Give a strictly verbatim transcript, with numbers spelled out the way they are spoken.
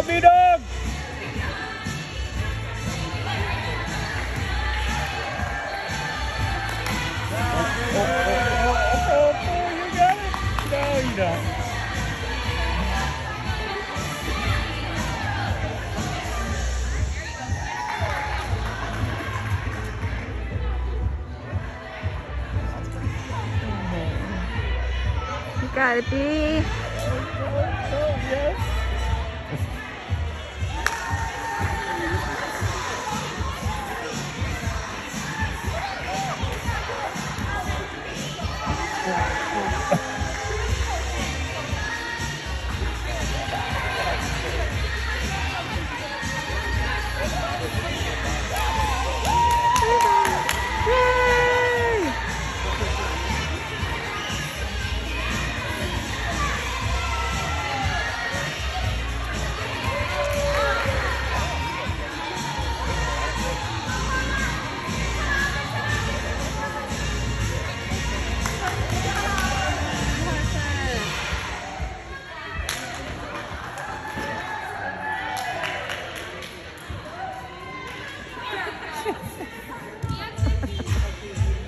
puppy dog. Oh, oh, oh, oh, you got it? No, you don't. You got it, B. Oh, yes.